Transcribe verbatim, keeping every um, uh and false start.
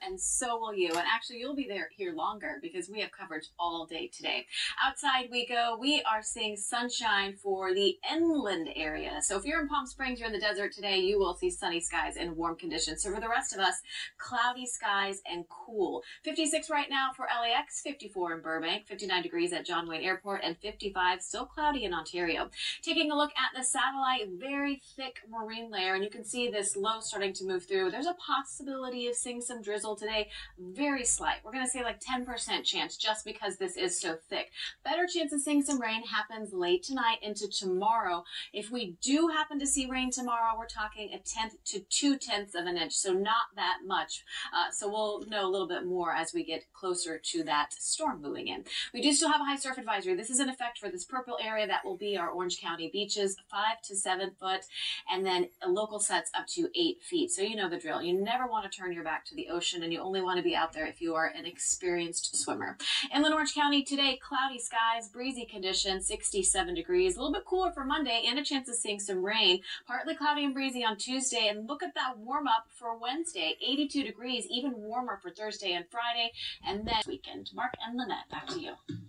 and so will you. And actually, you'll be there here longer because we have coverage all day today. Outside we go. We are seeing sunshine for the inland area. So if you're in Palm Springs, you're in the desert today, you will see sunny skies and warm conditions. So for the rest of us, cloudy skies and cool. fifty-six right now for L A X, fifty-four in Burbank, fifty-nine degrees at John Wayne Airport, and fifty-five still cloudy in Ontario. Taking a look at the satellite, very thick marine layer, and you can see this low starting to move through. There's a possibility of seeing some drizzle today, very slight. We're going to say like ten percent chance just because this is so thick. Better chance of seeing some rain happens late tonight into tomorrow. If we do happen to see rain tomorrow, we're talking a tenth to two tenths of an inch, so not that much. Uh, so we'll know a little bit more as we get closer to that storm moving in. We do still have a high surf advisory. This is in effect for this purple area. That will be our Orange County beaches, five to seven foot, and then local sets up to eight feet. So you know the drill. You never want to turn your back to the ocean, and you only want to be out there if you are an experienced swimmer. Inland Orange County today, cloudy skies, breezy conditions, sixty-seven degrees, a little bit cooler for Monday, and a chance of seeing some rain. Partly cloudy and breezy on Tuesday, and look at that warm up for Wednesday, eighty-two degrees, even warmer for Thursday and Friday, and then weekend. Mark and Lynette, back to you.